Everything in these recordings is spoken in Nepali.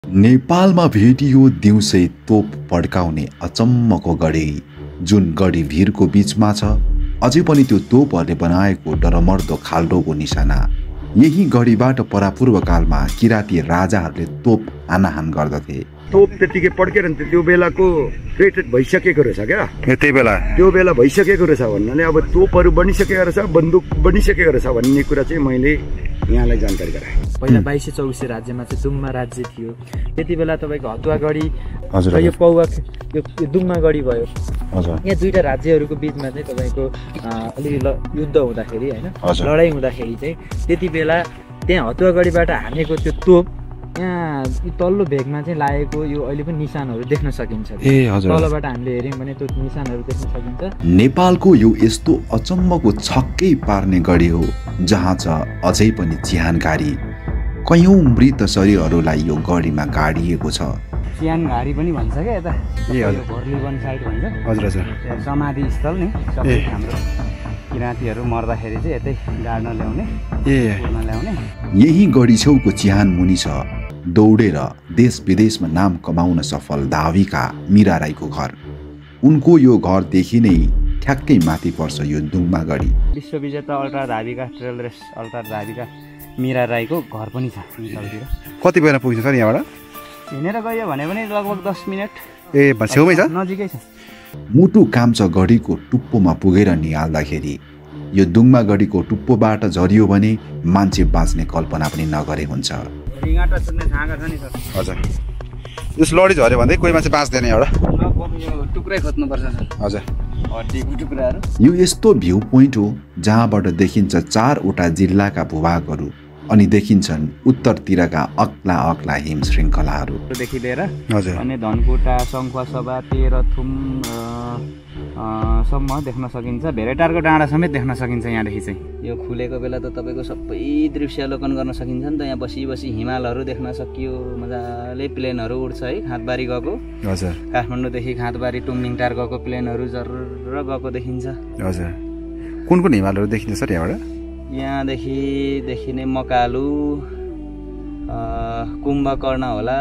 नेपालमा भेटियो दिउँसै तोप पड्काउने अचम्मको गढी, जुन गढी भिरको बीचमा छ। अझै पनि त्यो तोपहरूले बनाएको डरमर्दो खाल्डोको निशाना। यही गढीबाट परापूर्व कालमा किराँती राजाहरूले तोप हानाहान गर्दथे। तोप त्यतिकै पड्केर त्यो बेलाको क्रिएटेड भइसकेको रहेछ क्या। त्यो बेला भइसकेको रहेछ भन्नाले अब तोपहरू बनिसकेको रहेछ, बन्दुक बनिसकेको रहेछ भन्ने कुरा चाहिँ मैले यहाँलाई जानकारी गराएँ। पहिला 2224 राज्यमा चाहिँ दुम्मा राज्य थियो। त्यति बेला तपाईँको हतुवागढी र यो पौवा यो दुम्मागढी भयो। यहाँ दुईटा राज्यहरूको बिचमा चाहिँ तपाईँको अलिकति युद्ध हुँदाखेरि होइन, लडाइँ हुँदाखेरि चाहिँ त्यति बेला त्यहाँ हतुवागढीबाट हानेको त्यो तोप यहाँ तल्लो भेगमा चाहिँ लागेको यो अहिले पनि निशानहरू देख्न सकिन्छ। तलबाट हामीले हेऱ्यौँ भने त्यो निशानहरू देख्न सकिन्छ। नेपालको यो यस्तो अचम्मको छक्कै पार्ने गढी हो जहाँ छ अझै पनि चिहानघारी। कयौं मृत शरीरहरूलाई यो गढीमा गाडिएको छ। चिहानघारी पनि भन्छ क्या यता, भोर्लीवन साइड भन्छ। हजुर हजुर, समाधि स्थल नि सबै हाम्रो किराँतीहरू मर्दाखेरि चाहिँ यतै गाड्न ल्याउने, ल्याउने। यही गढी छेउको चिहान मुनि छ दौडेर देश विदेशमा नाम कमाउन सफल धाविका मीरा राईको घर। उनको यो घरदेखि नै ठ्याक्कै माथि पर्छ यो दुम्मा गढी। विश्वविजेता अल्ट्रा धाविका ट्रेल रेस अल्ट्रा धाविका मीरा राईको घर पनि छ। कति बेला पुग्छ सर यहाँबाट? हिँडेर गयो भने पनि लगभग 10 मिनट। छेउमै छ, नजिकै छ। मुटु काम्छ गढीको टुप्पोमा पुगेर निहाल्दाखेरि। यो दुम्मा गढीको टुप्पोबाट झरियो भने मान्छे बाँच्ने कल्पना पनि नगरे हुन्छ। हजुर, यस लडी झऱ्यो भने कोही मान्छे बाँच्दैन एउटा? टुक्रै खोज्नुपर्छ सर। हजुर, हड्डीको टुक्राहरू। यो यस्तो भ्यू पोइन्ट हो जहाँबाट देखिन्छ 4वटा जिल्लाका भूभागहरू अनि देखिन्छन् उत्तरतिरका अग्ला अग्ला हिम श्रृङ्खलाहरू देखि लिएर हजुर अनि धनकुटा, शङ्खसभा, तेह्रथुम सम्म देख्न सकिन्छ। भेरेटारको डाँडा समेत देख्न सकिन्छ यहाँदेखि चाहिँ। यो खुलेको बेला त तपाईँको सबै दृश्यावलोकन गर्न सकिन्छ नि त। यहाँ बसी बसी हिमालहरू देख्न सकियो, मजाले प्लेनहरू उड्छ है। खाँदबारी गएको, हजुर, काठमाडौँदेखि खाँदबारी टुमलिङटार गएको प्लेनहरू जर्र गएको देखिन्छ। हजुर, कुन कुन हिमालहरू देखिन्छ सर यहाँबाट? यहाँदेखि देखिने मकालु, कुम्भकर्ण होला,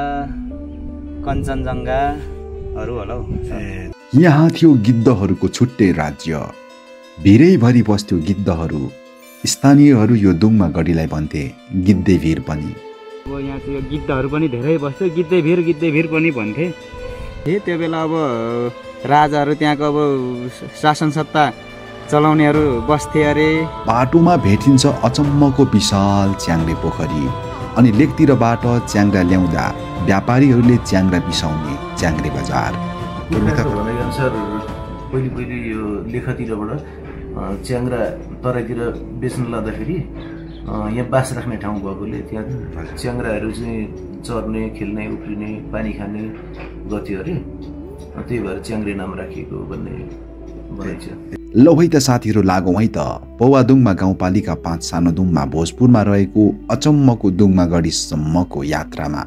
कञ्चनजङ्घाहरू होला हौ। यहाँ थियो गिद्धहरूको छुट्टै राज्य। भिरैभरि बस्थ्यो गिद्धहरू। स्थानीयहरू यो दुम्मा गढीलाई भन्थे गिद्धे भिर पनि। अब यहाँ चाहिँ यो गिद्धहरू पनि धेरै बस्थ्यो, गिद्धे भिर पनि भन्थे। त्यो बेला अब राजाहरू त्यहाँको अब शासन सत्ता चलाउनेहरू बस्थे अरे। बाटोमा भेटिन्छ अचम्मको विशाल च्याङ्ग्रे पोखरी अनि लेकतिरबाट च्याङ्ग्रा ल्याउँदा व्यापारीहरूले च्याङ्ग्रा बिसाउने च्याङ्ग्रे बजार। अनुसार पहिले यो लेखतिरबाट च्याङ्ग्रा तराईतिर बेच्न लाँदाखेरि यहाँ बास राख्ने ठाउँ भएकोले त्यहाँ च्याङ्ग्राहरू चाहिँ चर्ने, खेल्ने, उफ्रिने, पानी खाने गर्थ्यो अरे। त्यही भएर च्याङ्ग्रे नाम राखिएको भन्ने भनाइ छ। लौ है त साथीहरू, लागौँ है त पौवादुङमा गाउँपालिका 5 सानो दुङमा भोजपुरमा रहेको अचम्मको दुम्मा गढीसम्मको यात्रामा।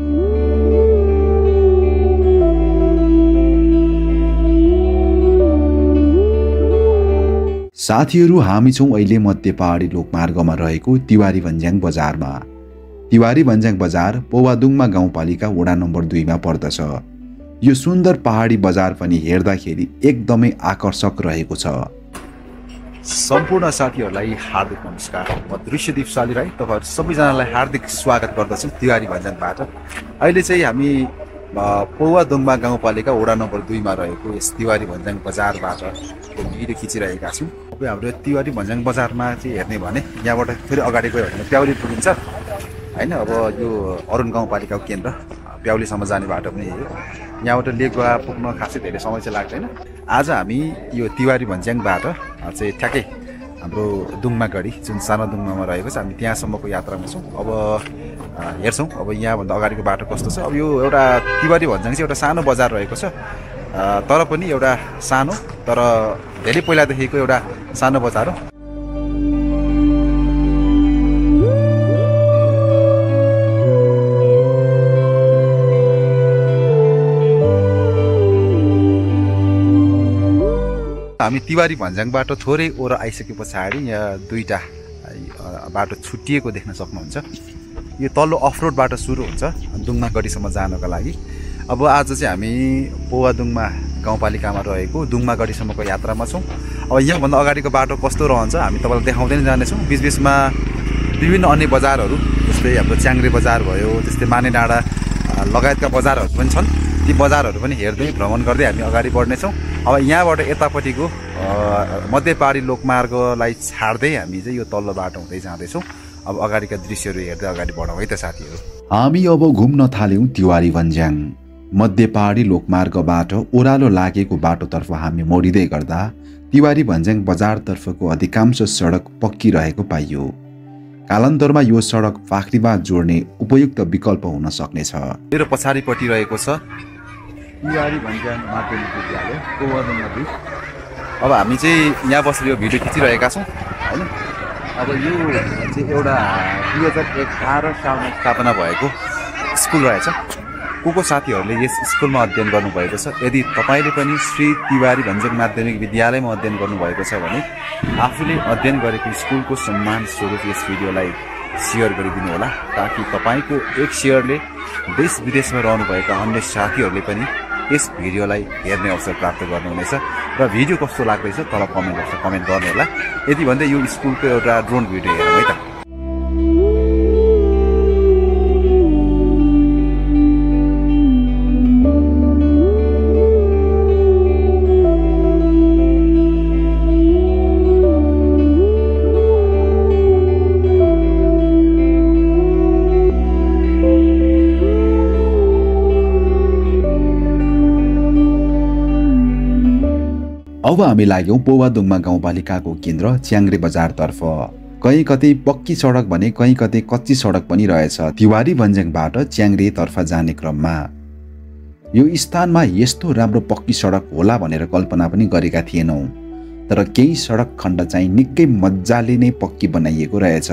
साथीहरू, हामी छौँ अहिले मध्य पहाडी लोकमार्गमा रहेको तिवारी भन्ज्याङ बजारमा। तिवारी भन्ज्याङ बजार पौवादुङमा गाउँपालिका वडा नम्बर 2 मा पर्दछ। यो सुन्दर पहाडी बजार पनि हेर्दाखेरि एकदमै आकर्षक रहेको छ। सम्पूर्ण साथीहरूलाई हार्दिक नमस्कार। म दृश्यदीप सालीराई तपाईँहरू सबैजनालाई हार्दिक स्वागत गर्दछु तिवारी भन्ज्याङबाट। अहिले चाहिँ हामी पौवादुङमा गाउँपालिका वडा नम्बर 2 मा रहेको यस तिवारी भन्ज्याङ बजारबाट भिडियो खिचिरहेका छौँ। अब हाम्रो तिवारी भन्ज्याङ बजारमा चाहिँ हेर्ने भने यहाँबाट फेरि अगाडि गयो भने प्याउली पुगिन्छ होइन। अब यो अरुण गाउँपालिकाको केन्द्र प्याउलीसम्म जाने बाटो पनि हो। यहाँबाट लेकवा पुग्न खासै धेरै समय चाहिँ लाग्दैन। आज हामी यो तिवारी भन्ज्याङबाट चाहिँ ठ्याक्कै हाम्रो दुम्मा गढी जुन सानो दुम्मामा रहेको छ, हामी त्यहाँसम्मको यात्रामा छौँ। अब हेर्छौँ अब यहाँभन्दा अगाडिको बाटो कस्तो छ। अब यो एउटा तिवारी भन्ज्याङ चाहिँ एउटा सानो बजार रहेको छ, तर पनि एउटा सानो तर धेरै पहिलादेखिको एउटा सानो बजार हो। हामी तिवारी भन्ज्याङबाट थोरै ओर आइसके पछाडि यहाँ दुईटा बाटो छुट्टिएको देख्न सक्नुहुन्छ। यो तल्लो अफरोड बाटो सुरु हुन्छ दुङमा गढीसम्म जानको लागि। अब आज चाहिँ हामी पौवादुङमा गाउँपालिकामा रहेको दुङमा गढीसम्मको यात्रामा छौँ। अब यहाँभन्दा अगाडिको बाटो कस्तो रहन्छ हामी तपाईँलाई देखाउँदै नै जानेछौँ। बिचबिचमा विभिन्न अन्य बजारहरू जस्तै हाम्रो च्याङ्ग्रे बजार भयो, त्यस्तै मानेडाँडा लगायतका बजारहरू पनि छन्। ती बजारहरू पनि हेर्दै भ्रमण गर्दै हामी अगाडि बढ्नेछौँ। अब यहाँबाट यतापट्टिको मध्य पहाडी लोकमार्गलाई छाड्दै हामी चाहिँ यो तल्लो बाटो हुँदै जाँदैछौँ। अब अगाडिका दृश्यहरू हेर्दै अगाडि बढौँ है त साथीहरू। हामी अब घुम्न थाल्यौँ तिवारी भन्ज्याङ। मध्य पहाडी लोकमार्गबाट ओह्रालो लागेको बाटोतर्फ हामी मोडिँदै गर्दा तिवारी भन्ज्याङ बजारतर्फको अधिकांश सडक पक्किरहेको पाइयो। कालान्तरमा यो सडक फाख्रीबाद जोड्ने उपयुक्त विकल्प हुन सक्नेछ। मेरो पछाडिपट्टि रहेको छ तिवारी भन्ज्याङ माध्यमिक विद्यालय पौवादुङमा 2। अब हामी चाहिँ यहाँ बसेर यो भिडियो खिचिरहेका छौँ होइन। अब यो चाहिँ एउटा 2011 सालमा स्थापना भएको स्कुल रहेछ। को साथीहरूले यस स्कुलमा अध्ययन गर्नुभएको छ, यदि तपाईँले पनि श्री तिवारी भन्ज्याङ माध्यमिक विद्यालयमा अध्ययन गर्नुभएको छ भने आफूले अध्ययन गरेको स्कुलको सम्मान स्वरूप यस भिडियोलाई सेयर गरिदिनु होला, ताकि तपाईँको एक सेयरले देश विदेशमा रहनुभएका अन्य साथीहरूले पनि यस भिडियोलाई हेर्ने अवसर प्राप्त गर्नुहुनेछ। र भिडियो कस्तो लाग्दैछ तल कमेन्ट बक्समा कमेन्ट गर्नु होला। यति भन्दै यो स्कुलको एउटा ड्रोन भिडियो हेरौँ है त। अब हामी लाग्यौँ पौवादुङमा गाउँपालिकाको केन्द्र च्याङ्ग्रे बजारतर्फ। कहीँ कतै पक्की सडक भने कहीँ कतै कच्ची सडक पनि रहेछ तिवारी भन्ज्याङबाट च्याङ्ग्रेतर्फ जाने क्रममा। यो स्थानमा यस्तो राम्रो पक्की सडक होला भनेर कल्पना पनि गरेका थिएनौँ, तर केही सडक खण्ड चाहिँ निकै मजाले नै पक्की बनाइएको रहेछ।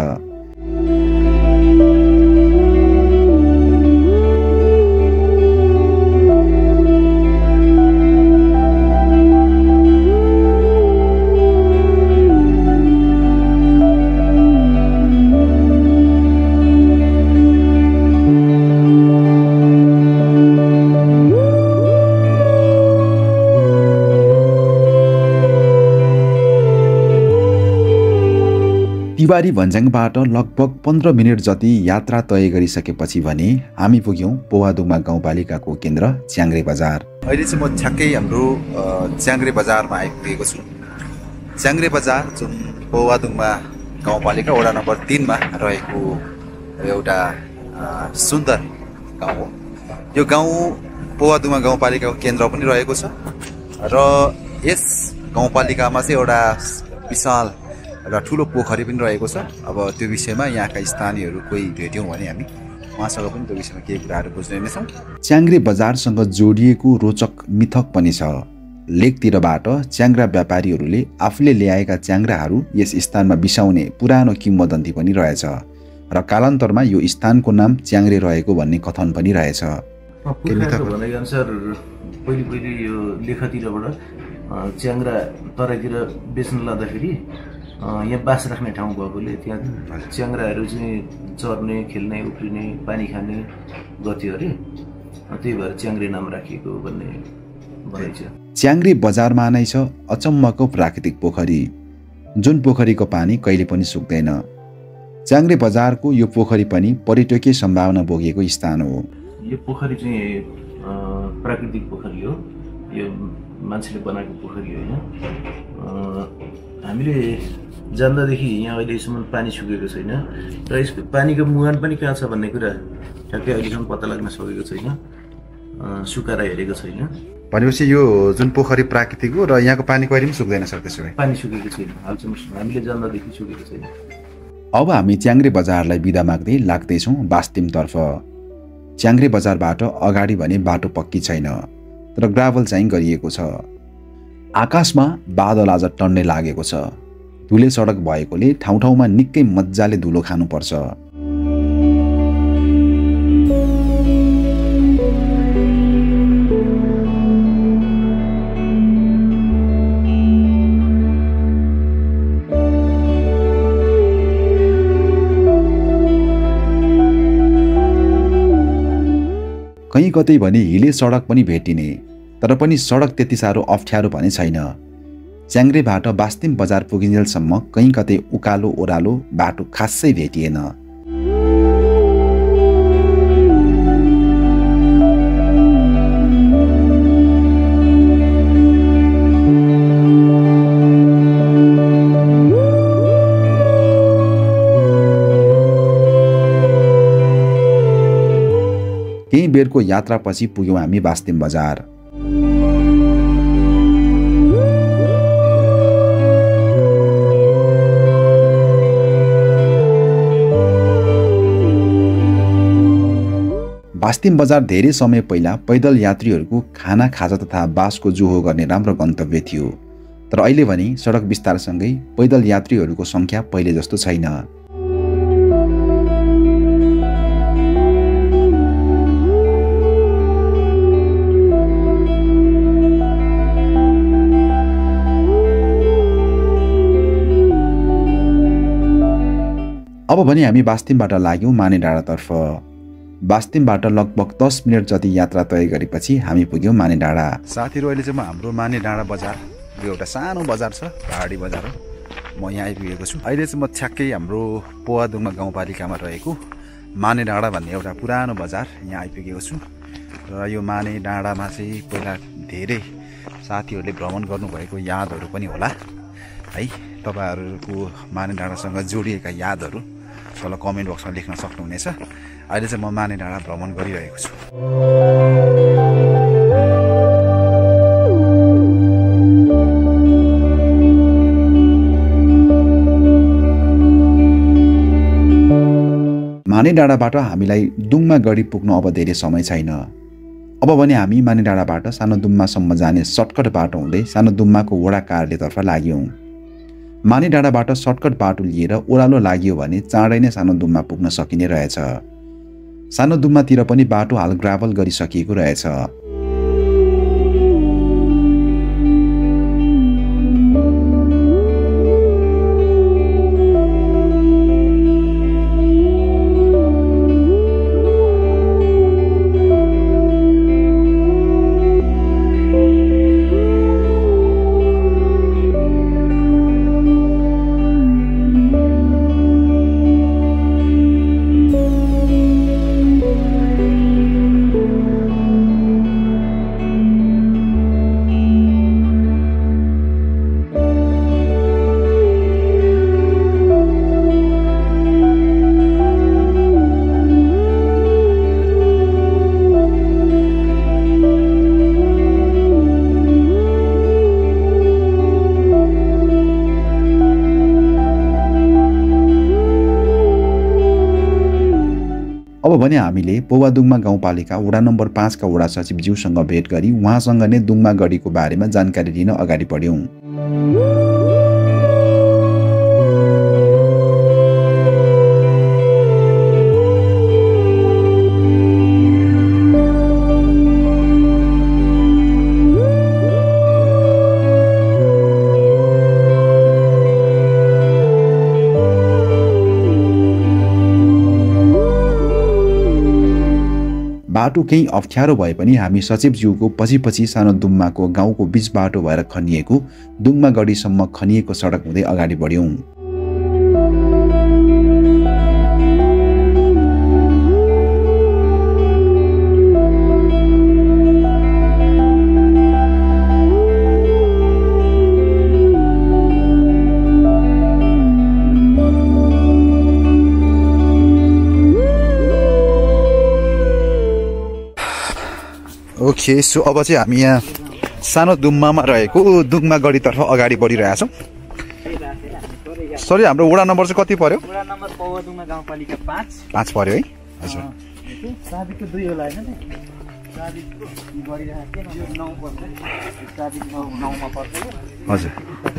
तिवारी भन्ज्याङबाट लगभग 15 मिनट जति यात्रा तय गरिसकेपछि भने हामी पुग्यौँ पौवादुङमा गाउँपालिकाको केन्द्र च्याङ्ग्रे बजार। अहिले चाहिँ म ठ्याक्कै हाम्रो च्याङ्ग्रे बजारमा आइपुगेको छु। च्याङ्ग्रे बजार जुन पौवादुङमा गाउँपालिका वडा नम्बर 3 मा रहेको एउटा सुन्दर गाउँ हो। यो गाउँ पौवादुङमा गाउँपालिकाको केन्द्र पनि रहेको छ र यस गाउँपालिकामा चाहिँ एउटा विशाल एउटा ठुलो पोखरी पनि रहेको छ। अब त्यो विषयमा यहाँका स्थानीयहरू कोही भेट्यौँ भने हामी उहाँसँग पनि त्यो विषयमा केही कुराहरू बुझ्ने नै छौँ। च्याङ्ग्रे बजारसँग जोडिएको रोचक मिथक पनि छ। लेकतिरबाट च्याङ्ग्रा व्यापारीहरूले आफूले ल्याएका च्याङ्ग्राहरू यस स्थानमा बिसाउने पुरानो किम्वदन्ती पनि रहेछ र कालान्तरमा यो स्थानको नाम च्याङ्ग्रे रहेको भन्ने कथन पनि रहेछ। भनेअनुसार पहिले यो लेखतिरबाट च्याङ्ग्रा तराईतिर बेच्न लाँदाखेरि यहाँ बास राख्ने ठाउँ भएकोले त्यहाँ च्याङ्ग्राहरू चाहिँ चर्ने, खेल्ने, उफ्रिने, पानी खाने गर्थ्यो अरे, त्यही भएर च्याङ्ग्रे नाम राखिएको भन्ने भनाइ छ। च्याङ्ग्रे बजारमा नै छ अचम्मको प्राकृतिक पोखरी, जुन पोखरीको पानी कहिले पनि सुक्दैन। च्याङ्ग्रे बजारको यो पोखरी पनि पर्यटकीय सम्भावना बोकेको स्थान हो। यो पोखरी चाहिँ प्राकृतिक पोखरी हो, यो मान्छेले बनाएको पोखरी होइन। हामीले जान्दादेखि यहाँ अहिलेसम्म पानी सुकेको छैन र यसको पानीको मुहान पनि कहाँ छ भन्ने कुरा ठ्याक्कै अहिलेसम्म पत्ता लाग्न सकेको छैन, सुकाएर हेरेको छैन। भनेपछि यो जुन पोखरी प्राकृतिक हो र यहाँको पानी कहिले पनि सुक्दैन सर? त्यसो भए पानी सुकेको छैन, हालसम्म हामीले जान्दादेखि सुकेको छैन। अब हामी च्याङ्ग्रे बजारलाई बिदा माग्दै लाग्दैछौँ बास्तिमतर्फ। च्याङ्ग्रे बजारबाट अगाडि भने बाटो पक्की छैन, तर ग्राभल चाहिँ गरिएको छ। आकाशमा बादल आज टन्नै लागेको छ। धुले सडक भएकोले ठाउँ ठाउँमा निकै मजाले धुलो खानुपर्छ। कहीँ कतै भने हिले सडक पनि भेटिने, तर पनि सडक त्यति साह्रो अप्ठ्यारो भने छैन। च्याङ्ग्रेबाट बास्तिम बजार पुगिन्जेलसम्म कहीँ कतै उकालो ओह्रालो बाटो खासै भेटिएन। केही बेरको यात्रापछि पुग्यौँ हामी बास्तिम बजार। बास्तिम बजार धेरै समय पहिला पैदल यात्रीहरूको खाना खाजा तथा बासको जुहो गर्ने राम्रो गन्तव्य थियो, तर अहिले भने सडक विस्तारसँगै पैदल यात्रीहरूको सङ्ख्या पहिले जस्तो छैन। अब भने हामी बास्तिमबाट लाग्यौँ माने डाँडातर्फ। बास्तिमबाट लगभग 10 मिनट जति यात्रा तय गरेपछि हामी पुग्यौँ माने डाँडा। साथीहरू अहिले चाहिँ म हाम्रो माने डाँडा बजार, यो एउटा सानो बजार छ, पहाडी बजार हो, म यहाँ आइपुगेको छु। अहिले चाहिँ म ठ्याक्कै हाम्रो पोवादुङमा गाउँपालिकामा रहेको माने डाँडा भन्ने एउटा पुरानो बजार यहाँ आइपुगेको छु। र यो माने डाँडामा चाहिँ पहिला धेरै साथीहरूले भ्रमण गर्नुभएको यादहरू पनि होला है। तपाईँहरूको माने डाँडासँग जोडिएका यादहरू तल कमेन्ट बक्समा लेख्न सक्नुहुनेछ। अहिले चाहिँ म माने डाँडा भ्रमण गरिरहेको छु। माने डाँडाबाट हामीलाई दुङमा गढी पुग्नु अब धेरै समय छैन। अब भने हामी माने डाँडाबाट सानो दुम्मासम्म जाने सर्टकट बाटो हुँदै सानो दुम्माको वडा कार्यालयतर्फ लाग्यौँ। माने डाँडाबाट सर्टकट बाटो लिएर ओह्रालो लाग्यो भने चाँडै नै सानो दुम्मा पुग्न सकिने रहेछ। सानो दुम्मातिर पनि बाटो हाल ग्राभल गरिसकिएको रहेछ। अब भने हामीले पोवादुङमा गाउँपालिका वडा नम्बर 5 का वडा सचिवज्यूसँग भेट गरी उहाँसँग नै दुङमा गढीको बारेमा जानकारी लिन अगाडि बढ्यौँ। बाटो केही अप्ठ्यारो भए पनि हामी सचिवज्यूको पछि सानो दुम्माको गाउँको बीच बाटो भएर खनिएको दुङमा गढीसम्म खनिएको सडक हुँदै अगाडि बढ्यौँ। ओके, सो अब चाहिँ हामी यहाँ सानो दुम्मामा रहेको दुङमा गढीतर्फ अगाडि बढिरहेछौँ। सरी, हाम्रो वडा नम्बर चाहिँ कति पर्यो? वडा नम्बर पोवादुङमा गाउँपालिका 5 पर्यो है। हजुर, साबिकको 2 होला हैन त? साबिकको गरिरहेको थिएन, यो 9 पर्छ, साबिक 9 मा पर्छ। हजुर,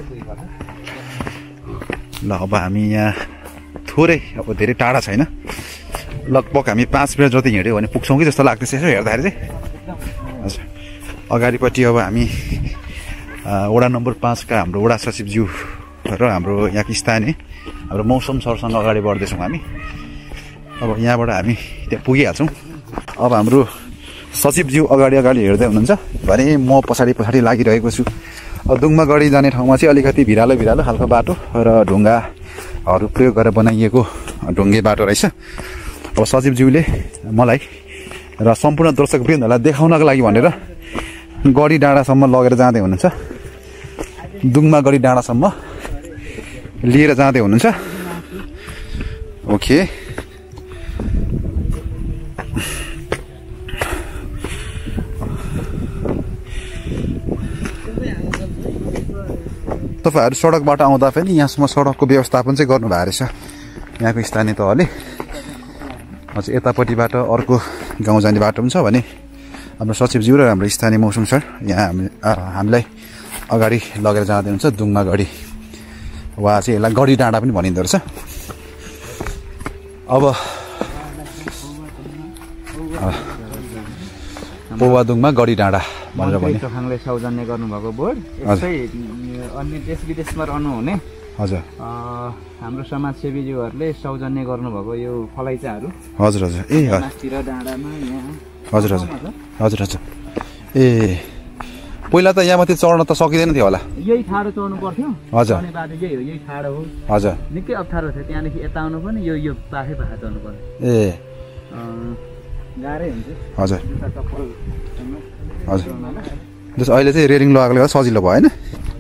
ल अब हामी यहाँ थोरै, अब धेरै टाढा छैन, लगभग हामी 5 मिनट जति हिँड्यो भने पुग्छौँ कि जस्तो लाग्दैछ यसो हेर्दाखेरि चाहिँ। हजुर, अगाडिपट्टि अब हामी वडा नम्बर 5 का हाम्रो वडा सचिवज्यू र हाम्रो यहाँको स्थानीय हाम्रो मौसम सरसँग अगाडि बढ्दैछौँ हामी। अब यहाँबाट हामी त्यहाँ पुगिहाल्छौँ। अब हाम्रो सचिवज्यू अगाडि हेर्दै हुनुहुन्छ भने म पछाडि लागिरहेको छु। दुङमागढी जाने ठाउँमा चाहिँ अलिकति भिरालो खालको बाटो र ढुङ्गाहरू प्रयोग गरेर बनाइएको ढुङ्गे बाटो रहेछ। अब सचिवज्यूले मलाई र सम्पूर्ण दर्शकवृन्दहरूलाई देखाउनको लागि भनेर गढी डाँडासम्म लगेर जाँदै हुनुहुन्छ। दुङमागढी डाँडासम्म लिएर जाँदै हुनुहुन्छ। ओके, तपाईहरु सडकबाट आउँदा पनि यहाँसम्म सडकको व्यवस्थापन चाहिँ गर्नुभएको रहेछ यहाँको स्थानीय तहले। अझ यतापट्टिबाट अर्को गाउँ जाने बाटो पनि छ भने हाम्रो सचिवज्यू र हाम्रो स्थानीय मौसम सर यहाँ हामीलाई अगाडि लगेर जाँदै हुन्छ। दुङमागढी वा चाहिँ यसलाई गढी डाँडा पनि भनिँदो रहेछ। अब पौवादुङमा गढी डाँडा भनेर भन्यो। चोखाङले सौजन्य गर्नुभएको बोर्ड यस्तै अन्य देश विदेशमा रहनुहुने हजुर हाम्रो समाजसेवीज्यूहरूले सौजन्य गर्नुभएको यो फलैचाहरू हजुर ए मास्तिर डाँडामा यहाँ हजुर ए पहिला त यहाँ माथि चढ्न त सकिँदैन थियो होला। यही ठाडो चढ्नु पर्थ्यो। हजुर बाटो यही ठाडो हो। हजुर निकै अप्ठ्यारो थियो। त्यहाँदेखि यता आउनु पनि यो पाखै चढ्नु पर्यो। ए गाह्रै हुन्छ। हजुर जस्तो अहिले चाहिँ रेलिङ लगाएकोले गर्दा सजिलो भयो होइन।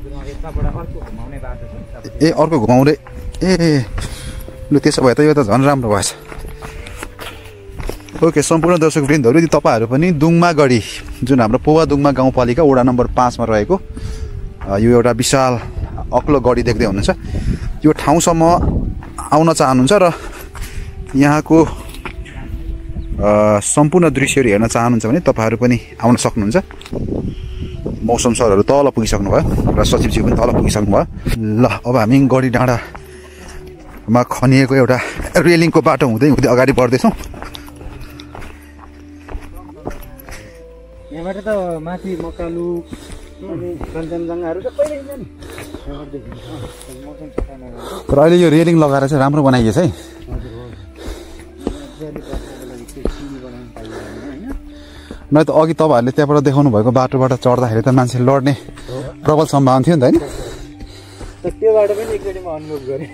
ए अर्को घुमाउने ए लु त्यसो भए त यो त झन् राम्रो भएछ। ओके, सम्पूर्ण दर्शकवृन्दहरू यदि तपाईँहरू पनि दुङमागढी जुन हाम्रो पौवादुङमा गाउँपालिका वडा नम्बर 5 मा रहेको यो एउटा विशाल अग्लो गढी देख्दै हुनुहुन्छ। यो ठाउँसम्म आउन चाहनुहुन्छ र यहाँको सम्पूर्ण दृश्यहरू हेर्न चाहनुहुन्छ भने तपाईँहरू पनि आउन सक्नुहुन्छ। मौसम सरहरू तल पुगिसक्नु भयो र सचिवज्यू पनि तल पुगिसक्नु भयो। ल अब हामी गढी डाँडामा खनिएको एउटा रेलिङको बाटो हुँदै अगाडि बढ्दैछौँ। यहाँबाट त माथि मकालु अनि कञ्चनजङ्घाहरू त पहिल्यै नि। तर अहिले यो रेलिङ लगाएर चाहिँ राम्रो बनाइएको छ है। न त अघि तपाईँहरूले त्यहाँबाट देखाउनु भएको बाटोबाट चढ्दाखेरि त मान्छे लड्ने प्रबल सम्भावना थियो नि त होइन। त्यो बाटो पनि एकचोटि म अनुभव गरेँ।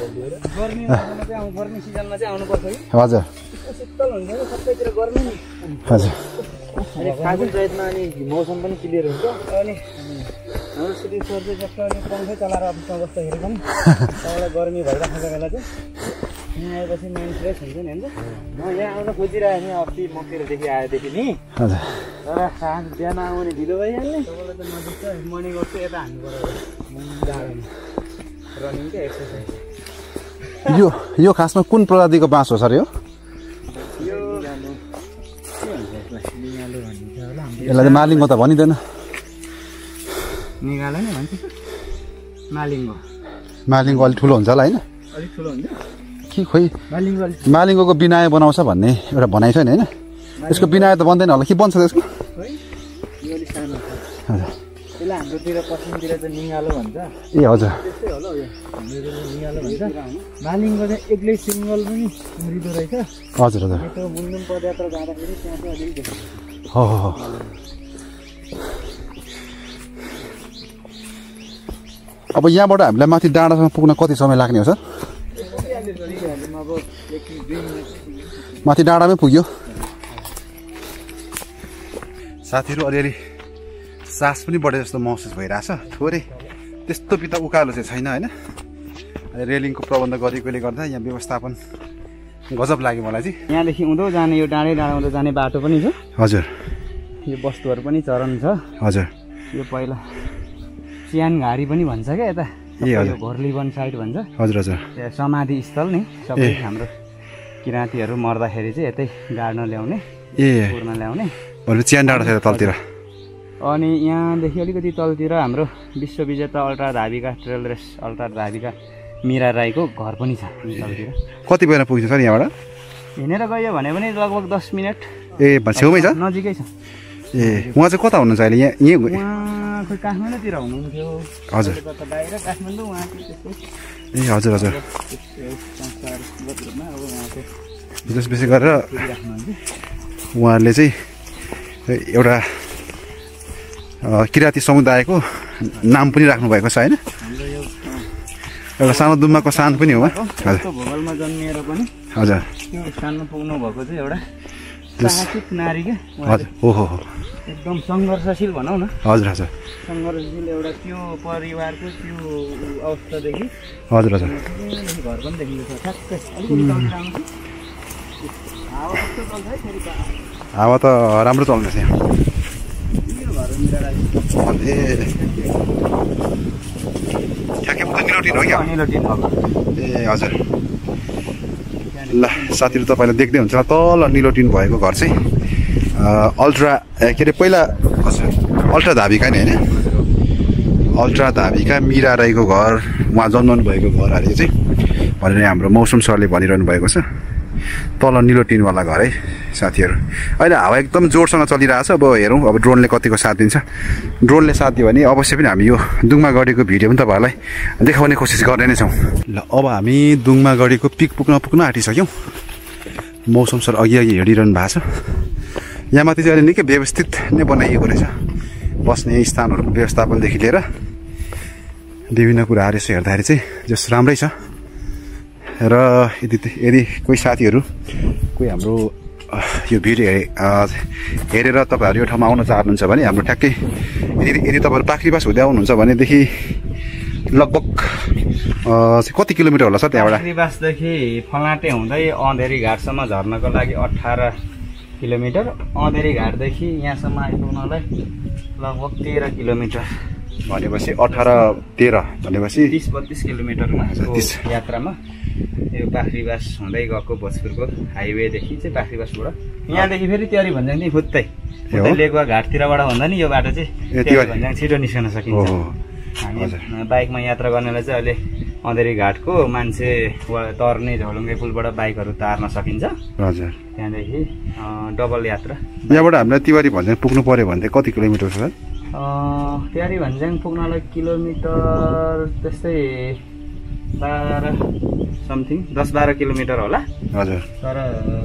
गर्मी सिजनमा चाहिँ आउनुपर्छ कि। हजुर शीतल हुन्छ नि सबैतिर गर्मी नि। हजुर अनि खासै प्रयत्न अनि मौसम पनि क्लियर हुन्छ। अनि हाम्रो सुटिङ सर चाहिँ जस्तो अनि पङ्खै चलाएर अफिसमा बस्दाखेरि पनि तपाईँलाई गर्मी भइराखेको बेला चाहिँ यहाँ आएपछि माइन्ड फ्रेस हुन्छ नि हुन्छ। म यहाँ आउन खोजिरहेको थिएँ अस्ति मकेरदेखि आएदेखि नि। हजुर तर साँझ बिहान आउने ढिलो भइहाल्ने। तपाईँलाई त नजिक छ मर्निङ वक चाहिँ यता हामीबाट डाँडामा रनिङ क्या एक्सर्साइज। यो खासमा कुन प्रजातिको बाँस हो सर? यो यसलाई त मालिङ्गो त भनिँदैन। निगालो नै भन्छ मालिङ्गो। मालिङ्गो अलिक ठुलो हुन्छ होला होइन? अलिक ठुलो हुन्छ कि खोइ मालिङ्गोको बिनाय बनाउँछ भन्ने एउटा भनाइ छ नि होइन? यसको बिनाय त बन्दैन होला कि बन्छ त्यसको? यो अलिक सानो छ। हजुर त्यसलाई हाम्रोतिर पश्चिमतिर त निगालो भन्छ। ए हजुर त्यस्तै होला यो हाम्रोतिर निगालो भन्छ। मालिङ्गो चाहिँ एक्लै सिङ्गल पनि मृदो रहेछ। हजुर हजुर त्यो मुन्डुम पदयात्रा जाँदाखेरि त्यहाँ चाहिँ अलिक देख्छ। हो अब यहाँबाट हामीलाई माथि डाँडासम्म पुग्न कति समय लाग्ने हो सर? माथि डाँडामै पुग्यो। साथीहरू अलिअलि सास पनि बढे जस्तो महसुस भइरहेछ। थोरै त्यस्तो बित्ता उकालो चाहिँ छैन होइन। रेलिङको प्रबन्ध गरेकोले गर्दा यहाँ व्यवस्थापन गजब लाग्यो मलाई चाहिँ। यहाँदेखि उँधो जाने यो डाँडै उँधो जाने बाटो पनि छ। हजुर यो वस्तुहरू पनि चरण छ। हजुर यो पहिला चियानघारी पनि भन्छ क्या यता। ए हजुर घोर्ली वन साइड भन्छ। हजुर हजुर त्यहाँ समाधि स्थल नि सबै हाम्रो किराँतीहरू मर्दाखेरि चाहिँ यतै गाड्न ल्याउने पुर्न ल्याउने। चियान डाँडा छ तलतिर। अनि यहाँदेखि अलिकति तलतिर हाम्रो विश्वविजेता अल्ट्रा धाविका ट्रेल रेस अल्ट्रा धाविका मिरा राईको घर पनि छ तलतिर। कति बेला पुग्छ सर यहाँबाट? हिँडेर गयो भने पनि लगभग 10 मिनट। ए छेउमै छ? नजिकै छ। ए उहाँ चाहिँ कता हुनुहुन्छ अहिले? उहाँ खोइ काठमाडौँतिर हुनुहुन्थ्यो। हजुर बाहिर काठमाडौँ उहाँ ए हजुर हजुर जस बेसी गरेर उहाँहरूले चाहिँ एउटा किराँती समुदायको नाम पनि राख्नु भएको छ हैन? एउटा सानो दुम्माको सान पनि हो। हजुर भूगोलमा जन्मिएर पनि हजुर त्यो सानो पुग्नु भएको चाहिँ एउटा साहसिक नारी के हजुर ओहो एकदम सङ्घर्षशील भनौँ न। हजुर हजुर सङ्घर्षशील एउटा त्यो परिवारको त्यो अवस्थादेखि हजुर हजुर घर पनि देखिएको छ ठ्याक्कै। अलिकति चल्दै आउँछ हावा कस्तो चल्छ है फेरि हावा त राम्रो चल्दैछ यहाँ। ठ्याक्कै पुग्दै निलोटिन हो क्या? निलोटिन हो। ए हजुर ल साथीहरू तपाईँले देख्दै हुन्छ तल निलोटिन भएको घर चाहिँ अल्ट्रा के अरे पहिला हजुर अल्ट्रा धाबिका नि होइन? अल्ट्रा धाबिका मिरा राईको घर उहाँ जन्मनु भएको घर अरे चाहिँ भनेर हाम्रो मौसम सरले भनिरहनु भएको छ। तल निलोटिनवाला घर है साथीहरू। अहिले हावा एकदम जोडसँग चलिरहेछ। अब हेरौँ अब ड्रोनले कतिको साथ दिन्छ। ड्रोनले साथ दियो भने अवश्य पनि हामी यो दुङमागढीको भिडियो पनि तपाईँहरूलाई देखाउने कोसिस गर्ने नै छौँ। ल अब हामी दुङमागढीको पिक पुग्न आँटिसक्यौँ। मौसम सर अघि हिँडिरहनु भएको छ। यहाँ माथि चाहिँ अहिले निकै व्यवस्थित नै बनाइएको रहेछ। बस्ने स्थानहरूको व्यवस्थापनदेखि लिएर विभिन्न कुराहरू यसो हेर्दाखेरि चाहिँ जस राम्रै छ। र यदि कोही साथीहरू कोही हाम्रो यो भिडियो हेरेर तपाईँहरू यो ठाउँमा आउन चाहनुहुन्छ भने हाम्रो ठ्याक्कै यदि तपाईँहरू पाखरीबास हुँदै आउनुहुन्छ भनेदेखि लगभग कति किलोमिटर होला सर त्यहाँबाट? पाखरीबासदेखि फलाटे हुँदै अँधेरी घाटसम्म झर्नको लागि 18 किलोमिटर। अँधेरी घाटदेखि यहाँसम्म आइपुग्नलाई लगभग 13 किलोमिटर भनेपछि 18-13 भनेपछि 30-32 किलोमिटरमा यात्रामा यो पाखरीबास हुँदै गएको भोजपुरको हाइवेदेखि चाहिँ पाखरीबासबाट यहाँदेखि फेरि त्यारी भन्ज्याङ फुत्तै लेगुवा घाटतिरबाट भन्दा नि यो बाटो चाहिँ त्यारी भन्ज्याङ छिटो निस्कन सकिन्छ। हामी बाइकमा यात्रा गर्नेलाई चाहिँ अहिले अँधेरी घाटको मान्छे तर्ने झोलुङ्गे पुलबाट बाइकहरू तार्न सकिन्छ। हजुर त्यहाँदेखि डबल यात्रा। यहाँबाट हामीलाई तिवारी भन्ज्याङ पुग्नु पर्यो भने चाहिँ कति किलोमिटर छ? त्यारी भन्ज्याङ पुग्नलाई किलोमिटर त्यस्तै 10-12 किलोमिटर होला। हजुर तर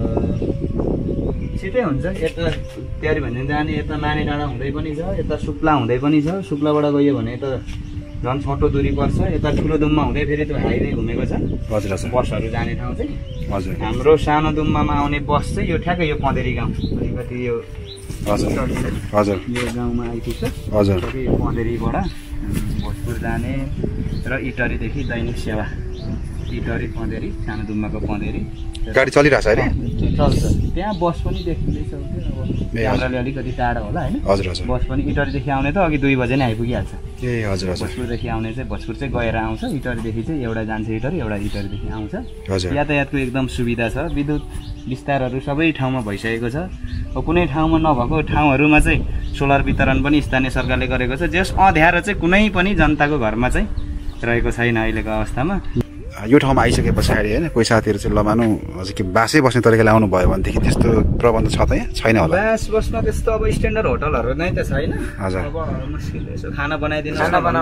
छिटै हुन्छ। यता त्यारी भन्ज्याङ जाने यता माने डाँडा हुँदै पनि छ, यता सुक्ला हुँदै पनि छ। सुक्लाबाट गयो भने त झन् छोटो दूरी पर्छ। यता ठुलो दुम्मा हुँदै फेरि त्यो हाइवे घुमेको छ। हजुर हजुर बसहरू जाने ठाउँ चाहिँ हजुर हाम्रो सानो दुम्मामा आउने बस चाहिँ यो ठ्याक्कै यो पँधेरी गाउँ अलिकति यो हजुर हजुर यो गाउँमा आइपुग्छ। हजुर यो पँधेरीबाट भोजपुर जाने र इटरीदेखि दैनिक सेवा इटरी पँधेरी सानो दुम्माको पँधेरी गाडी चलिरहेछ अहिले? चल्छ। त्यहाँ बस पनि देखिँदैछ। अब क्यामेराले अलिकति टाढा होला होइन? हजुर हजुर बस पनि इटरीदेखि आउने त अघि 2 बजे नै आइपुगिहाल्छ। ए हजुर हजुर भोजपुरदेखि आउने चाहिँ भोजपुर चाहिँ गएर आउँछ। इटरीदेखि चाहिँ एउटा जान्छ इटरी, एउटा इटरीदेखि आउँछ। हजुर यातायातको एकदम सुविधा छ। विद्युत विस्तारहरू सबै ठाउँमा भइसकेको छ। अब कुनै ठाउँमा नभएको ठाउँहरूमा चाहिँ सोलर वितरण पनि स्थानीय सरकारले गरेको छ। जस अँध्यारो चाहिँ कुनै पनि जनताको घरमा चाहिँ रहेको छैन अहिलेको अवस्थामा। यो ठाउँमा आइसके पछाडि होइन कोही साथीहरू चाहिँ लमानु हजुर कि बासै बस्ने तरिकाले आउनु भयो भनेदेखि त्यस्तो प्रबन्ध छ त यहाँ? छैन होला। बास बस्न त्यस्तो अब स्ट्यान्डर्ड होटलहरू नै त छैन। हजुर अब मुस्किल यसो खाना बनाइदिनु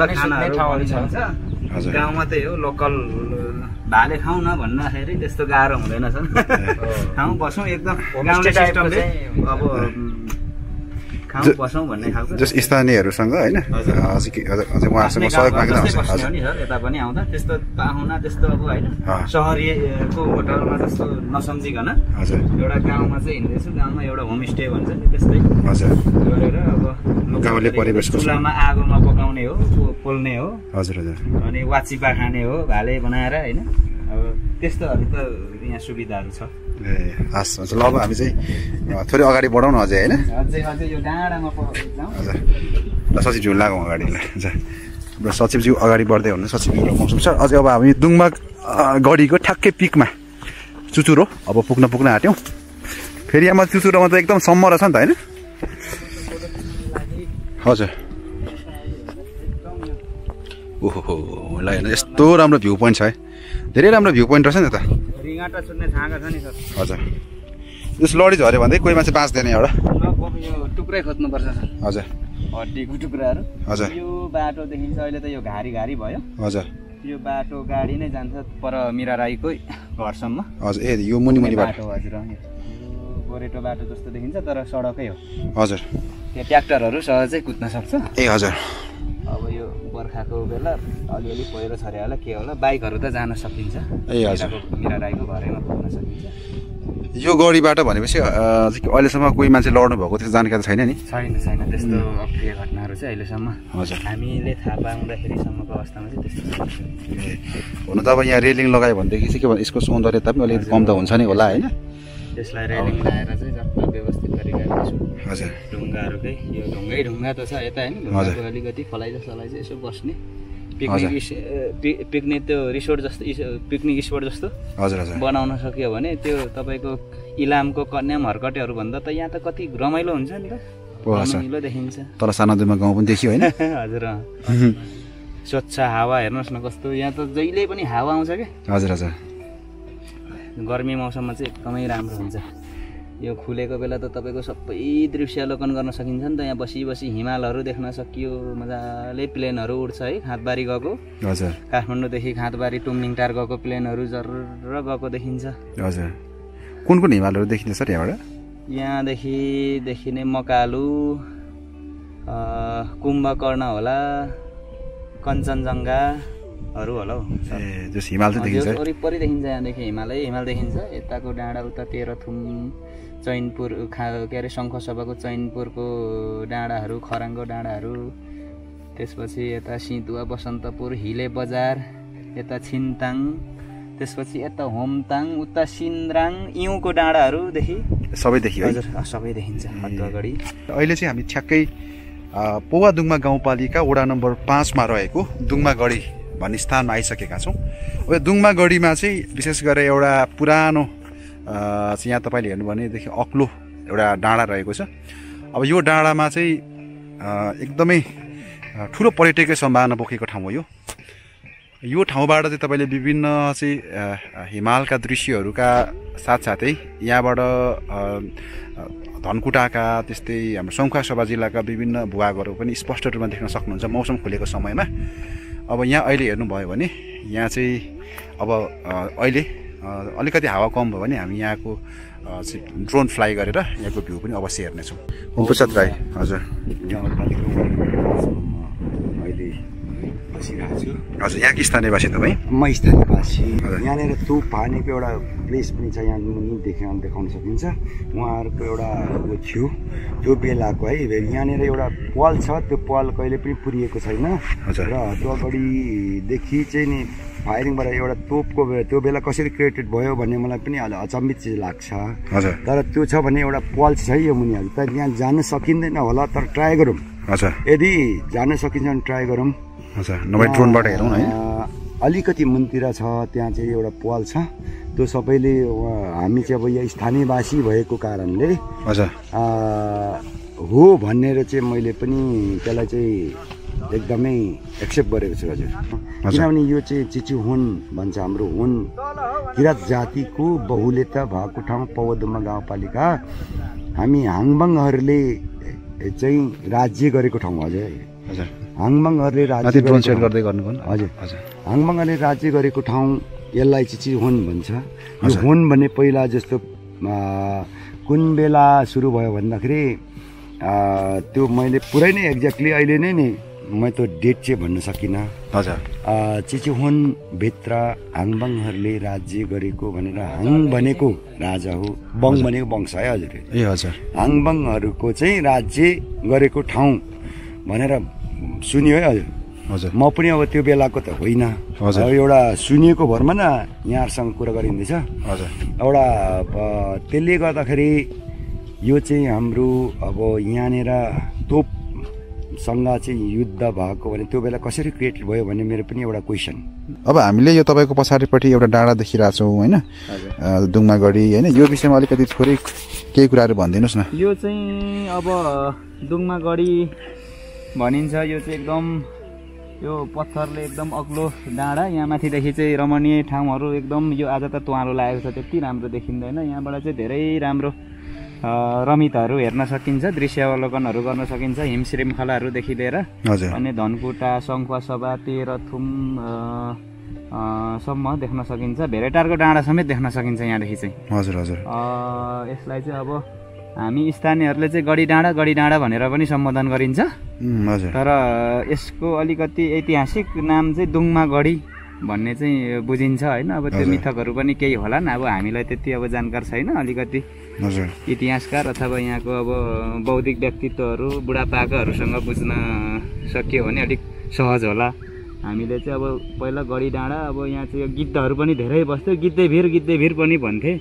हजुर गाउँमा त्यही हो लोकल भाले खाउँ न भन्दाखेरि त्यस्तो गाह्रो हुँदैन छ। ठाउँ बसौँ एकदम गाउँले सिस्टमले अब खाउँ बसौँ भन्ने खालको जस स्थानीयहरूसँग होइन अझै उहाँसँग सहयोग माग्दा यता पनि आउँदा त्यस्तो पाहुना त्यस्तो अब होइन सहरीको होटलमा जस्तो नसम्झिकन एउटा गाउँमा चाहिँ हिँड्दैछु। गाउँमा एउटा होमस्टे भन्छ नि त्यस्तै हजुर गरेर अब गाउँले परिवेशको चुलामा आगोमा पकाउने हो, पोल्ने हो। हजुर हजुर अनि वाचिपा खाने हो भाले बनाएर होइन। अब त्यस्तोहरू त यहाँ सुविधाहरू छ। ए हस् हुन्छ। ल अब हामी चाहिँ थोरै अगाडि बढाउँ न अझै होइन? अझै यो डाँडामा जाउँ। हजुर ल सचिवज्यू लागौँ अगाडि। ल हुन्छ हाम्रो सचिवज्यू अगाडि बढ्दै हुनुहुन्छ। सचिवज्यू र मौसम सर अझै अब हामी दुङमागढीको ठ्याक्कै पिकमा चुचुरो अब पुग्न आँट्यौँ। फेरि यहाँ चुचुरोमा त एकदम सम्म रहेछ नि त होइन? हजुर ओहो ल हेर्नु यस्तो राम्रो भ्यू पोइन्ट छ है। धेरै राम्रो भ्यू पोइन्ट रहेछ नि त। रिङाटा छुट्ने छाँगा छ नि सर। हजुर जस लडी झऱ्यो भने कोही मान्छे बाँच्दैन एउटा। यो टुक्रै खोज्नुपर्छ सर। हजुर हड्डीको टुक्राहरू। हजुर यो बाटोदेखि चाहिँ अहिले त यो घारी भयो। हजुर यो बाटो गाडी नै जान्छ पर मिरा राईको घरसम्म। हजुर ए यो मुनि बाटो। हजुर गोरेटो बाटो जस्तो देखिन्छ तर सडकै हो। हजुर त्यहाँ ट्र्याक्टरहरू सहजै कुद्न सक्छ। ए हजुर अब यो बर्खाको बेला अलिअलि पहिरो छरे होला के होला बाइकहरू त जान सकिन्छ। ए हजुर मिरा राईको घरैमा पुग्न सकिन्छ। यो गढीबाट भनेपछि अहिलेसम्म कोही मान्छे लड्नु भएको त्यस्तो जानकारी छैन नि? छैन त्यस्तो अप्रिय घटनाहरू चाहिँ अहिलेसम्म हजुर हामीले थाहा पाउँदाखेरिसम्मको अवस्थामा चाहिँ त्यस्तो हुन त अब यहाँ रेलिङ लगायो भनेदेखि चाहिँ के भन्नु यसको सौन्दर्यता पनि अलिकति कम त हुन्छ नि होला होइन? त्यसलाई रेलिङ लगाएर चाहिँ जति व्यवस्थित गरिरहेको छु। हजुर ढुङ्गाहरूकै यो ढुङ्गा त छ यता होइन ढुङ्गाको अलिकति फलाइ चाहिँ यसो बस्ने पिकनिक त्यो रिसोर्ट जस्तो पिकनिक स्पोट जस्तो हजुर हजुर बनाउन सक्यो भने त्यो तपाईँको इलामको कन्याम हर्कटेहरू भन्दा त यहाँ त कति रमाइलो हुन्छ नि त। रमाइलो देखिन्छ। तर सानोदुमा गाउँ पनि देखियो होइन? हजुर स्वच्छ हावा हेर्नुहोस् न कस्तो यहाँ त जहिले पनि हावा आउँछ क्या। हजुर हजुर गर्मी मौसममा चाहिँ एकदमै राम्रो हुन्छ। यो खुलेको बेला त तपाईँको सबै दृश्यावलोकन गर्न सकिन्छ नि त। यहाँ बसी हिमालहरू देख्न सकियो मजाले प्लेनहरू उड्छ है। खाँदबारी गएको हजुर काठमाडौँदेखि खाँदबारी टुमलिङटार गएको प्लेनहरू जर्र गएको देखिन्छ। हजुर कुन हिमालहरू देखिन्छ सर यहाँबाट? यहाँदेखि देखिने मकालु कुम्भकर्ण होला कञ्चनजङ्घाहरू होला हौ। ए जस हिमाल चाहिँ देखिन्छ वरिपरि देखिन्छ। यहाँदेखि हिमाल देखिन्छ। यताको डाँडा उता तेह्रथुम चैनपुर के अरे शङ्खसभाको चैनपुरको डाँडाहरू खराङको डाँडाहरू त्यसपछि यता सिधुवा बसन्तपुर हिले बजार यता छिन्ताङ त्यसपछि यता होमताङ उता सिन्द्राङ इउँको डाँडाहरूदेखि सबै देखियो। हजुर सबै देखिन्छ अगाडि। अहिले चाहिँ हामी ठ्याक्कै पौवादुङमा गाउँपालिका वडा नम्बर 5 मा रहेको दुङमागढी भन्ने स्थानमा आइसकेका छौँ। अब यो दुङमागढीमा चाहिँ विशेष गरेर एउटा पुरानो यहाँ तपाईँले हेर्नु भनेदेखि अग्लो एउटा डाँडा रहेको छ। अब यो डाँडामा चाहिँ एकदमै ठुलो पर्यटकीय सम्भावना बोकेको ठाउँ हो। यो ठाउँबाट चाहिँ तपाईँले विभिन्न चाहिँ हिमालका दृश्यहरूका साथसाथै यहाँबाट धनकुटाका त्यस्तै हाम्रो शङ्खसभा जिल्लाका विभिन्न भूभागहरू पनि स्पष्ट रूपमा देख्न सक्नुहुन्छ मौसम खुलेको समयमा। अब यहाँ अहिले हेर्नुभयो भने यहाँ चाहिँ अब अहिले अलिकति हावा कम भयो भने हामी यहाँको ड्रोन फ्लाइ गरेर यहाँको भ्यू पनि अवश्य हेर्नेछौँ। ओमप्रसाद राई हजुर अहिले बसिरहेको छु। हजुर यहाँको स्थानीयवासी तपाईँ? म स्थानीयवासी। यहाँनिर तोप पानीको एउटा प्लेस पनि छ यहाँ देखाउन सकिन्छ। उहाँहरूको एउटा उयो थियो त्यो बेलाको है। यहाँनिर एउटा पल छ त्यो पल कहिले पनि पुरिएको छैन र त्यो अगाडिदेखि चाहिँ नि फायरिङबाट एउटा तोपको त्यो बेला कसरी क्रिएटेड भयो भन्ने मलाई पनि अचम्मित चाहिँ लाग्छ। तर त्यो छ भने एउटा पल छ है यो मुनिहरू त यहाँ जान सकिँदैन होला तर ट्राई गरौँ। यदि जान सकिन्छ भने ट्राई गरौँ। ड्रोनबाट हेरौँ है। अलिकति मुनतिर छ त्यहाँ चाहिँ एउटा पल छ त्यो सबैले हामी चाहिँ अब यहाँ स्थानीयवासी भएको कारणले हो भनेर चाहिँ मैले पनि त्यसलाई चाहिँ एकदमै एक्सेप्ट गरेको छु हजुर। किनभने यो चाहिँ चिचुहोन भन्छ हाम्रो हुन किराँत जातिको बहुल्यता भएको ठाउँ पौवादुङमा गाउँपालिका हामी हाङबाङहरूले चाहिँ राज्य गरेको ठाउँ हजुर। हाङबाङहरूले राज्य गर्दै गर्नुभयो हजुर। हाङबाङहरूले राज्य गरेको ठाउँ यसलाई चिचुहोन भन्छ। यो होन भन्ने पहिला जस्तो कुन बेला सुरु भयो भन्दाखेरि त्यो मैले पुरै नै एक्ज्याक्टली अहिले नै नि म त्यो डेट चाहिँ भन्न सकिनँ। चिचुहोन भित्र हाङबाङहरूले राज्य गरेको भनेर हाङ भनेको राजा हो बङ भनेको वंश है हजुर। ए हजुर हाङबाङहरूको चाहिँ राज्य गरेको ठाउँ भनेर सुनियो है हजुर। हजुर म पनि अब त्यो बेलाको त होइन एउटा सुनिएको भरमा न यहाँहरूसँग कुरा गरिँदैछ। हजुर एउटा त्यसले गर्दाखेरि यो चाहिँ हाम्रो अब यहाँनिर तोपसँग चाहिँ युद्ध भएको भने त्यो बेला कसरी क्रिएट भयो भन्ने मेरो पनि एउटा क्वेसन। अब हामीले यो तपाईँको पछाडिपट्टि एउटा डाँडा देखिरहेको छौँ होइन दुङमागढी होइन यो विषयमा अलिकति थोरै केही कुराहरू भनिदिनुहोस् न। यो चाहिँ अब दुङमागढी भनिन्छ। यो चाहिँ एकदम यो पत्थरले एकदम अग्लो डाँडा यहाँ माथिदेखि चाहिँ रमणीय ठाउँहरू एकदम यो आज त तुवालो लागेको छ त्यति राम्रो देखिँदैन। यहाँबाट चाहिँ धेरै राम्रो रमिताहरू हेर्न सकिन्छ दृश्यावलोकनहरू गर्न सकिन्छ हिम श्रृङ्खलाहरूदेखि लिएर अनि धनकुटा शङ्खसभा तेह्रथुम सम्म देख्न सकिन्छ। भेरेटारको डाँडा समेत देख्न सकिन्छ यहाँदेखि चाहिँ। हजुर हजुर। यसलाई चाहिँ अब हामी स्थानीयहरूले चाहिँ गढी डाँडा भनेर पनि सम्बोधन गरिन्छ। हजुर। तर यसको अलिकति ऐतिहासिक नाम चाहिँ दुङमा गढी भन्ने चाहिँ बुझिन्छ होइन। अब त्यो मिथकहरू पनि केही होलान्, अब हामीलाई त्यति अब जानकार छैन। अलिकति इतिहासकार अथवा यहाँको अब बौद्धिक व्यक्तित्वहरू बुढापाकाहरूसँग बुझ्न सकियो भने अलिक सहज होला। हामीले चाहिँ अब पहिला गढी डाँडा, अब यहाँ चाहिँ गिद्धहरू पनि धेरै बस्थ्यो, गिद्धे भिर पनि भन्थे।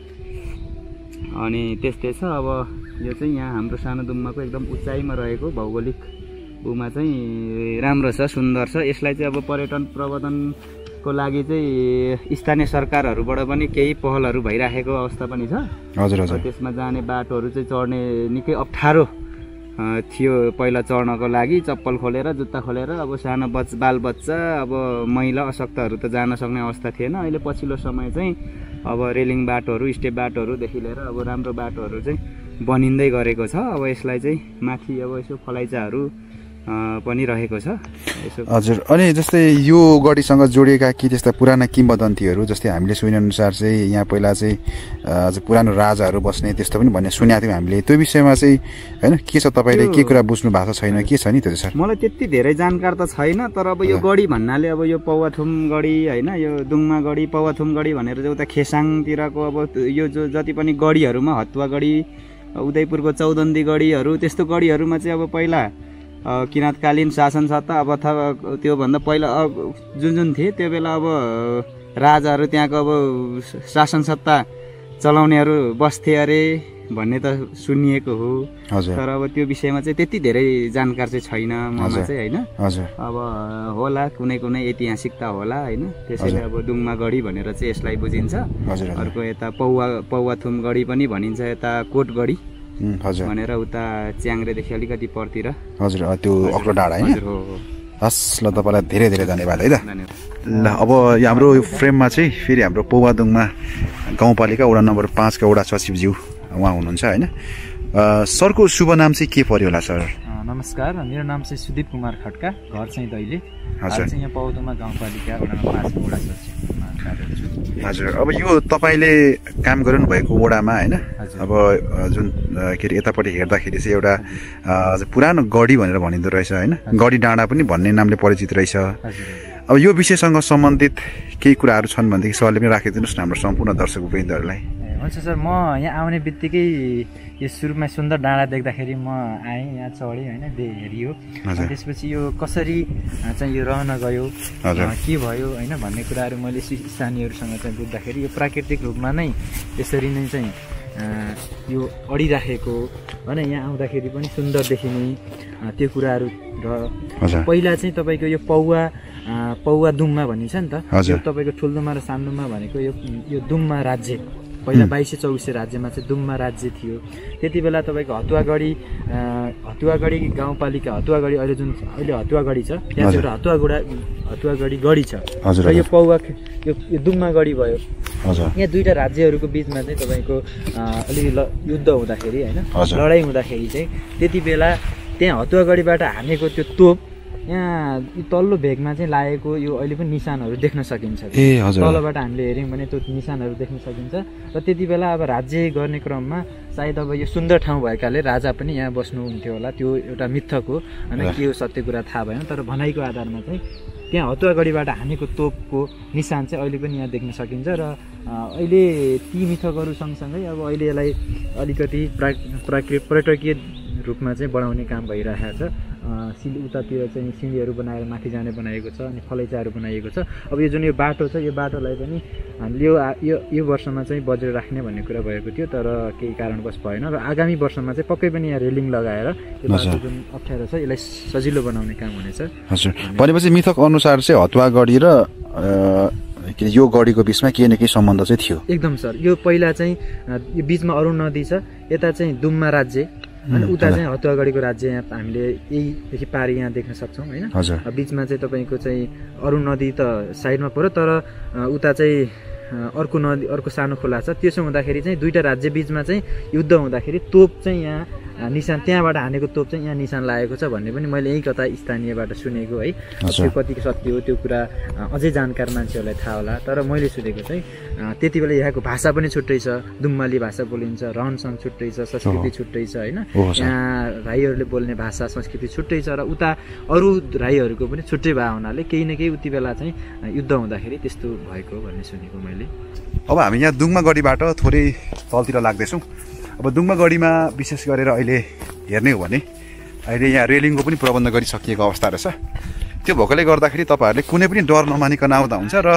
अनि त्यस्तै छ। अब यो चाहिँ यहाँ हाम्रो सानो दुम्माको एकदम उचाइमा रहेको भौगोलिक उमा चाहिँ राम्रो छ, सुन्दर छ। यसलाई चाहिँ अब पर्यटन प्रवर्धनको लागि चाहिँ स्थानीय सरकारहरूबाट पनि केही पहलहरू भइराखेको अवस्था पनि छ। हजुर हजुर। त्यसमा जाने बाटोहरू चाहिँ चढ्ने निकै अप्ठ्यारो थियो पहिला चढ्नको लागि। चप्पल खोलेर जुत्ता खोलेर अब सानो बालबच्चा अब महिला अशक्तहरू त जान सक्ने अवस्था थिएन। अहिले पछिल्लो समय चाहिँ अब रेलिङ बाटोहरू, स्टेप बाटोहरूदेखि लिएर अब राम्रो बाटोहरू चाहिँ बनिँदै गरेको छ। अब यसलाई चाहिँ माथि अब यसो फलाइचाहरू पनि रहेको छ यसो। हजुर। अनि जस्तै यो गढीसँग जोडिएका के त्यस्ता पुराना किम्बदन्तीहरू, जस्तै हामीले सुनेअनुसार चाहिँ यहाँ पहिला चाहिँ पुरानो राजाहरू बस्ने त्यस्तो पनि भन्ने सुनेको थियौँ हामीले। त्यो विषयमा चाहिँ होइन के छ, तपाईँले के कुरा बुझ्नु भएको छ छैन, के छ नि त्यो सर? मलाई त्यति धेरै जानकार त छैन। तर अब यो गढी भन्नाले अब यो पौवाथुम गढी होइन, यो दुङमा गढी, पौवाथुम गढी भनेर चाहिँ उता खेसाङतिरको अब यो जो जति पनि गढीहरूमा हतुवा गढी, उदयपुरको चौदन्दी गढीहरू, त्यस्तो गढीहरूमा चाहिँ अब पहिला किराँतकालीन शासन सत्ता अब अथवा त्योभन्दा पहिला जुन थिए त्यो बेला अब राजाहरू त्यहाँको अब शासन सत्ता चलाउनेहरू बस्थे अरे भन्ने त सुनिएको हो। तर अब त्यो विषयमा चाहिँ त्यति धेरै जानकार चाहिँ छैन ममा चाहिँ होइन। अब होला कुनै ऐतिहासिकता होला होइन। त्यसैले अब दुङमा गढी भनेर चाहिँ यसलाई बुझिन्छ। अर्को यता पौवाथुम गढी पनि भनिन्छ, यता कोट गढी भनेर उता च्याङ्ग्रेदेखि अलिकति परतिर। हजुर। त्यो अग्लो डाँडा होइन? हस्, ल तपाईँलाई धेरै धेरै धन्यवाद है त। ल अब हाम्रो फ्रेममा चाहिँ फेरि हाम्रो पौवादुङमा गाउँपालिका वडा नम्बर 5 का वडा सचिवज्यू उहाँ हुनुहुन्छ होइन। सरको शुभ नाम चाहिँ के पर्यो होला सर? नमस्कार, मेरो नाम चाहिँ सुदीप कुमार खड्का, घर चाहिँ दैले, चाहिँ यहाँ पौवादुङमा गाउँपालिका वडा नम्बर 5 को वडा सचिव। हजुर। अब यो तपाईँले काम गर्नु भएको वडामा होइन, अब जुन के अरे यतापट्टि हेर्दाखेरि चाहिँ एउटा पुरानो गढी भनेर भनिँदो रहेछ होइन, गढी डाँडा पनि भन्ने नामले परिचित रहेछ। अब यो विषयसँग सम्बन्धित केही कुराहरू छन् भनेदेखि सरले पनि राखिदिनुहोस् न हाम्रो सम्पूर्ण दर्शक वृन्दहरूलाई। हुन्छ सर, म यहाँ आउने बित्तिकै यो सुरुमा सुन्दर डाँडा देख्दाखेरि म आएँ, यहाँ चढेँ होइन, हेरियो। त्यसपछि यो कसरी चाहिँ यो रहन गयो, के भयो होइन भन्ने कुराहरू मैले स्थानीयहरूसँग चाहिँ बुझ्दाखेरि यो प्राकृतिक रूपमा नै यसरी नै चाहिँ यो अडिराखेको होइन, यहाँ आउँदाखेरि पनि सुन्दर देखिने त्यो कुराहरू। र पहिला चाहिँ तपाईँको यो पौवा दुम्मा भनिन्छ नि त, यो तपाईँको ठुल्दुम्मा र सानदुम्मा भनेको यो दुम्मा राज्य पहिला 2224 राज्यमा चाहिँ दुम्मा राज्य थियो। त्यति बेला तपाईँको हतुवागढी गाउँपालिका, हतुवागढी अहिले हतुवागढी छ, त्यहाँ चाहिँ एउटा हतुवागढी गढी छ र यो यो दुम्मा गढी भयो। यहाँ दुईवटा राज्यहरूको बिचमा चाहिँ तपाईँको अलिकति युद्ध हुँदाखेरि होइन, लडाइँ हुँदाखेरि चाहिँ त्यति बेला त्यहाँ हतुवागढीबाट हानेको त्यो तोप यहाँ तल्लो भेगमा चाहिँ लागेको यो अहिले पनि निशानहरू देख्न सकिन्छ। तलबाट हामीले हेऱ्यौँ भने त्यो निशानहरू देख्न सकिन्छ। र त्यति बेला अब राज्य गर्ने क्रममा सायद अब यो सुन्दर ठाउँ भएकाले राजा पनि यहाँ बस्नुहुन्थ्यो होला, त्यो एउटा मिथक हो होइन, के हो सत्य कुरा थाहा भएन। तर भनाइको आधारमा चाहिँ त्यहाँ हतुवागढीबाट हानेको तोपको निशान चाहिँ अहिले पनि यहाँ देख्न सकिन्छ। र अहिले ती मिथकहरू सँगसँगै अब अहिले यसलाई अलिकति पर्यटकीय रूपमा चाहिँ बढाउने काम भइरहेको छ। उतातिर चाहिँ सिँढीहरू बनाएर माथि जाने बनाएको छ, अनि फलैचाहरू बनाइएको छ। अब यो जुन यो बाटो छ, यो बाटोलाई पनि हामीले यो वर्षमा चाहिँ बजेट राख्ने भन्ने कुरा भएको थियो, तर केही कारणवश भएन। र आगामी वर्षमा चाहिँ पक्कै पनि यहाँ रेलिङ लगाएर यो बाटो जुन अप्ठ्यारो छ यसलाई सजिलो बनाउने काम हुनेछ। हजुर। भनेपछि मिथक अनुसार चाहिँ हतुवागढी र यो गढीको बिचमा केही न केही सम्बन्ध चाहिँ थियो? एकदम सर। यो पहिला चाहिँ यो बिचमा अरुण नदी छ, यता चाहिँ दुम्मा राज्य अनि उता चाहिँ हतुवागढीको राज्य यहाँ हामीले यहीदेखि पारि यहाँ देख्न सक्छौँ होइन। बिचमा चाहिँ तपाईँको चाहिँ अरुण नदी त साइडमा पर्यो, तर उता चाहिँ अर्को नदी, अर्को सानो खोला छ। त्यसो हुँदाखेरि चाहिँ दुईवटा राज्य बिचमा चाहिँ युद्ध हुँदाखेरि तोप चाहिँ यहाँ निशान त्यहाँबाट हानेको तोप चाहिँ यहाँ निशान लागेको छ भन्ने पनि मैले यही कता स्थानीयबाट सुनेको है। त्यो कति सत्य हो त्यो कुरा अझै जानकार मान्छेहरूलाई थाहा होला, तर मैले सुनेको चाहिँ त्यति बेला यहाँको भाषा पनि छुट्टै छ, दुम्माली भाषा बोलिन्छ, रहनसहन छुट्टै छ, संस्कृति छुट्टै छ होइन। यहाँ राईहरूले बोल्ने भाषा संस्कृति छुट्टै छ र उता अरू राईहरूको पनि छुट्टै भए हुनाले केही न केही उति बेला चाहिँ युद्ध हुँदाखेरि त्यस्तो भएको भन्ने सुनेको मैले। अब हामी यहाँ दुङमागढीबाट थोरै तलतिर लाग्दैछौँ। अब दुङमागढीमा विशेष गरेर अहिले हेर्ने हो भने अहिले यहाँ रेलिङको पनि प्रबन्ध गरिसकिएको अवस्था रहेछ। त्यो भएकोले गर्दाखेरि तपाईँहरूले कुनै पनि डर नमानिकन आउँदा हुन्छ र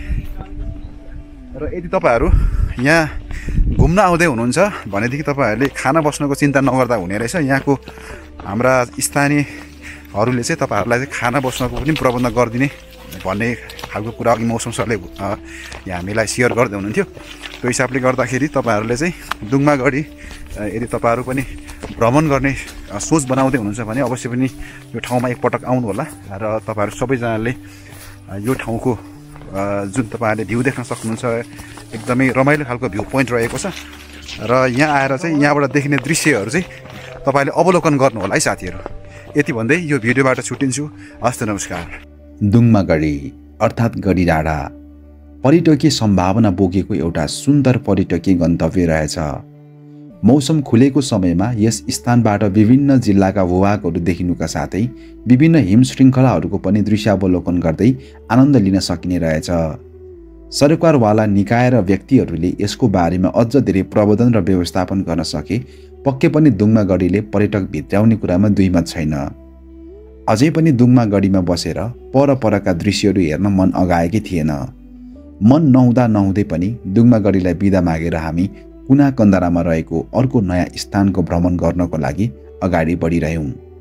यदि तपाईँहरू यहाँ घुम्न आउँदै हुनुहुन्छ भनेदेखि तपाईँहरूले खाना बस्नको चिन्ता नगर्दा हुने रहेछ। यहाँको हाम्रा स्थानीयहरूले चाहिँ तपाईँहरूलाई चाहिँ खाना बस्नको पनि प्रबन्ध गरिदिने भन्ने खालको कुरा अघि मौसम सरले यहाँ हामीलाई सेयर गर्दै हुनुहुन्थ्यो। त्यो हिसाबले गर्दाखेरि तपाईँहरूले चाहिँ दुङमागढी यदि तपाईँहरू पनि भ्रमण गर्ने सोच बनाउँदै हुनुहुन्छ भने अवश्य पनि यो ठाउँमा एकपटक आउनु होला र तपाईँहरू सबैजनाले यो ठाउँको जुन तपाईँहरूले भ्यू देख्न सक्नुहुन्छ एकदमै रमाइलो खालको भ्यू पोइन्ट रहेको छ र यहाँ आएर चाहिँ यहाँबाट देखिने दृश्यहरू चाहिँ तपाईँले अवलोकन गर्नु होला है साथीहरू। यति भन्दै यो भिडियोबाट छुट्टिन्छु। हस्त नमस्कार। दुङमागढी अर्थात् गढी डाँडा पर्यटकीय सम्भावना बोकेको एउटा सुन्दर पर्यटकीय गन्तव्य रहेछ। मौसम खुलेको समयमा यस स्थानबाट विभिन्न जिल्लाका भूभागहरू देखिनुका साथै विभिन्न हिम श्रृङ्खलाहरूको पनि दृश्यावलोकन गर्दै आनन्द लिन सकिने रहेछ। सरकारवाला निकाय र व्यक्तिहरूले यसको बारेमा अझ धेरै प्रबन्धन र व्यवस्थापन गर्न सके पक्कै पनि दुङमागढीले पर्यटक भित्राउने कुरामा दुई मत छैन। अझै पनि दुङमागढीमा बसेर परपरका दृश्यहरू हेर्न मन अगाएकै थिएन। मन नहुँदै पनि दुङमागढीलाई बिदा मागेर हामी कुना कन्दरामा रहेको अर्को नयाँ स्थानको भ्रमण गर्नको लागि अगाडि बढिरह्यौँ।